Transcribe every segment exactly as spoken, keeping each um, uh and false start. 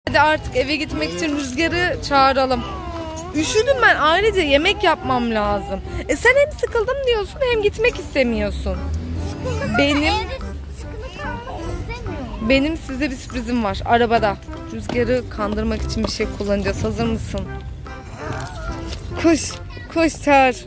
Hadi artık eve gitmek için Rüzgar'ı çağıralım. Üşüdüm ben, ayrıca yemek yapmam lazım. E sen hem sıkıldım diyorsun hem gitmek istemiyorsun. Benim benim size bir sürprizim var arabada. Rüzgar'ı kandırmak için bir şey kullanacağız. Hazır mısın? Koş, koş çağır.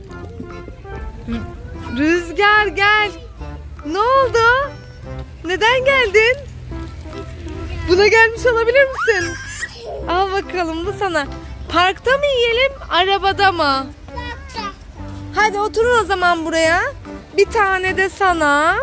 Rüzgar gel. Ne oldu? Neden geldin? Buna gelmiş olabilir misin? Al bakalım, bu sana. Parkta mı yiyelim, arabada mı? Hadi oturun o zaman buraya. Bir tane de sana.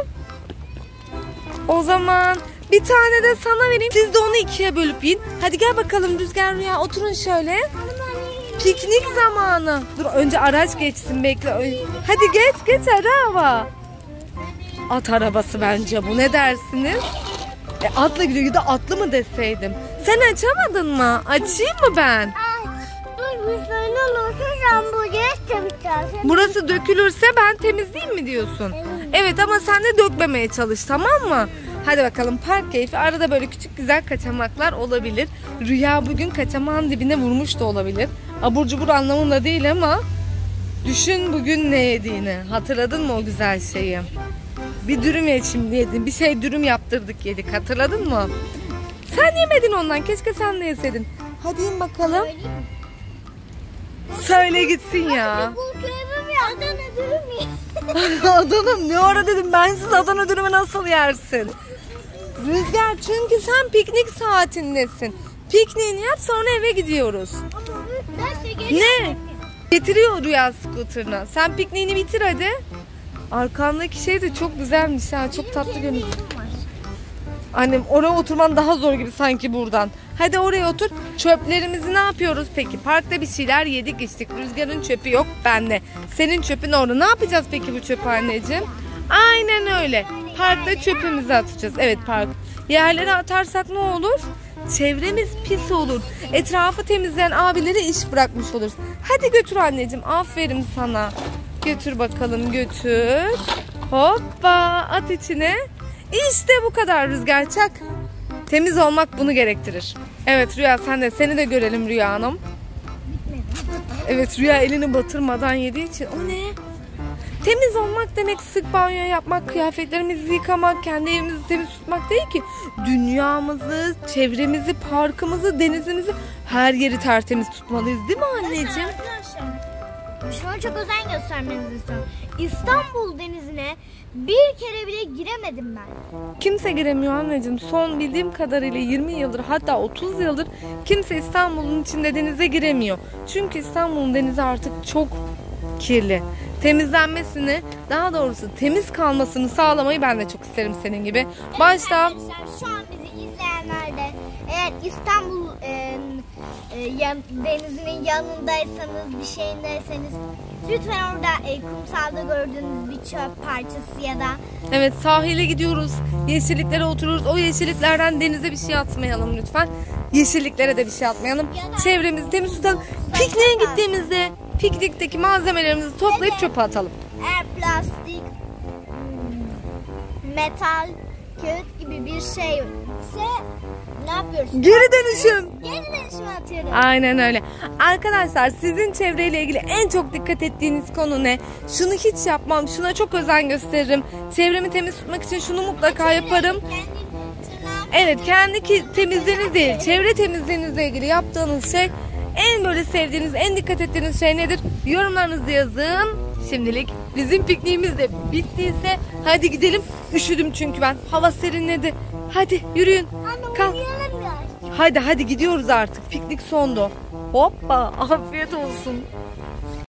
O zaman bir tane de sana vereyim. Siz de onu ikiye bölüp yiyin. Hadi gel bakalım Rüzgar, Rüya, oturun şöyle. Piknik zamanı. Dur önce araç geçsin, bekle. Hadi geç geç araba. At arabası bence bu, ne dersiniz? E, atla gidiyor, ya da atlı mı deseydim. Sen açamadın mı? Açayım mı ben? Dur, bir sorun olursa sen buraya temizlersin. Burası dökülürse ben temizleyeyim mi diyorsun? Evet. Evet ama sen de dökmemeye çalış, tamam mı? Hadi bakalım, park keyfi. Arada böyle küçük güzel kaçamaklar olabilir. Rüya bugün kaçamağın dibine vurmuş da olabilir. Abur cubur anlamında değil ama düşün bugün ne yediğini. Hatırladın mı o güzel şeyi? Bir dürüm ye şimdi yedin. Bir şey dürüm yaptırdık yedik. Hatırladın mı? Sen yemedin ondan. Keşke sen de yeseydin. Hadi in bakalım. Söyle gitsin ya. Adana dürüm ye. Adana ne ara dedim, ben siz Adana dürümü nasıl yersin? Rüzgar, çünkü sen piknik saatindesin. Pikniğini yap, sonra eve gidiyoruz. Ne? Getiriyor Rüya skuterına. Sen pikniğini bitir hadi. Arkandaki şey de çok güzelmiş ha. Çok tatlı görünüyor. Annem, oraya oturman daha zor gibi sanki buradan. Hadi oraya otur. Çöplerimizi ne yapıyoruz peki? Parkta bir şeyler yedik içtik. Rüzgar'ın çöpü yok, bende. Senin çöpün orada. Ne yapacağız peki bu çöpü anneciğim? Aynen öyle. Parkta çöpümüzü atacağız. Evet, park. Yerlere atarsak ne olur? Çevremiz pis olur. Etrafı temizleyen abileri iş bırakmış oluruz. Hadi götür anneciğim. Aferin sana. Götür bakalım, götür. Hoppa, at içine. İşte bu kadar Rüzgar, çak. Temiz olmak bunu gerektirir. Evet Rüya, sen de, seni de görelim Rüya Hanım. Evet, Rüya elini batırmadan yediği için. O ne? Temiz olmak demek sık banyo yapmak, kıyafetlerimizi yıkamak, kendi evimizi temiz tutmak değil ki. Dünyamızı, çevremizi, parkımızı, denizimizi, her yeri tertemiz tutmalıyız değil mi anneciğim? Arkadaşlar, şuna çok özen göstermenizi istiyorum. İstanbul denizine bir kere bile giremedim ben. Kimse giremiyor anneciğim. Son bildiğim kadarıyla yirmi yıldır, hatta otuz yıldır kimse İstanbul'un içinde denize giremiyor. Çünkü İstanbul'un denizi artık çok kirli. Temizlenmesini, daha doğrusu temiz kalmasını sağlamayı ben de çok isterim senin gibi. Evet, Başta arkadaşlar, şu an bizi izleyenler de eğer İstanbul e, e, yan, denizinin yanındaysanız, bir şeyindeyseniz lütfen orada e, kumsalda gördüğünüz bir çöp parçası ya da evet, sahile gidiyoruz, yeşilliklere oturuyoruz. O yeşilliklerden denize bir şey atmayalım lütfen. Yeşilliklere de bir şey atmayalım. Çevremizi temiz tutalım. Pikniğe gittiğimizde piknikteki malzemelerimizi toplayıp çöpe atalım. Eğer plastik, metal, kağıt gibi bir şey ise ne yapıyoruz? Geri dönüşüm. Geri dönüşüme atıyoruz. Aynen öyle. Arkadaşlar, sizin çevreyle ilgili en çok dikkat ettiğiniz konu ne? Şunu hiç yapmam, şuna çok özen gösteririm. Çevremi temiz tutmak için şunu mutlaka yaparım. Evet, kendi temizliğiniz değil, çevre temizliğinizle ilgili yaptığınız şey, en böyle sevdiğiniz, en dikkat ettiğiniz şey nedir? Yorumlarınızı yazın. Şimdilik bizim pikniğimiz de bittiyse hadi gidelim. Üşüdüm çünkü ben. Hava serinledi. Hadi yürüyün. Kalk. Hadi hadi gidiyoruz artık. Piknik sondu. Hoppa, afiyet olsun.